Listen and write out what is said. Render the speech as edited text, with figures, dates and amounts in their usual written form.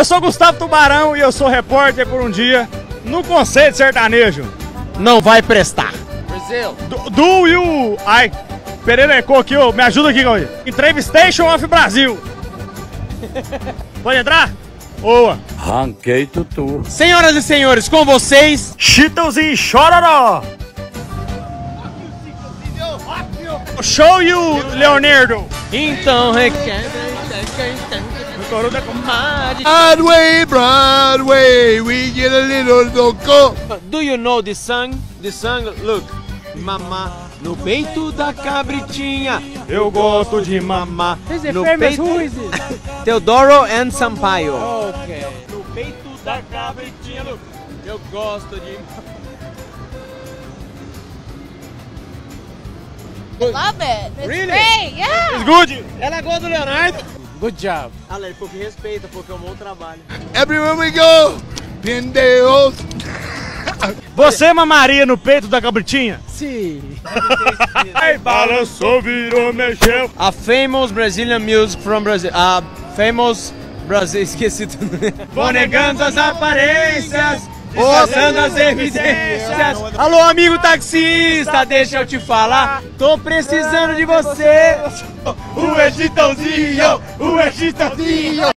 Eu sou Gustavo Tubarão e eu sou repórter por um dia no Conceito Sertanejo. Não vai prestar. Brasil. Do you... Ai, Pererecou aqui, ó. Me ajuda aqui, Gaúcho. Entrevistation of Brasil. Pode entrar? Boa. Ranquei tutu. Senhoras e senhores, com vocês... Chitãozinho Chororó. Show you, Leonardo. Então, Broadway, we get a little loco. do you know this song? This song, look. Mamá no peito da cabritinha. Eu gosto de mamar. No peito... Teodoro and Sampaio. Okay. No peito da cabritinha, Lu. Eu gosto de... Love it. It's Really? great. Yeah. It's good. Ela gosta do Leonardo? Good job. Olha, ele porque respeita, porque é um bom trabalho. Everywhere we go, pendejos. Você mamaria no peito da cabritinha? Sim. Ai, balançou, virou, mexeu. A famous Brazilian music from Brazil. A famous Brasil, esqueci tudo. Vou negando as aparências, mostrando as evidências. Alô, amigo taxista, deixa eu te falar. Tô precisando de você. O Chitãozinho, o Chitãozinho.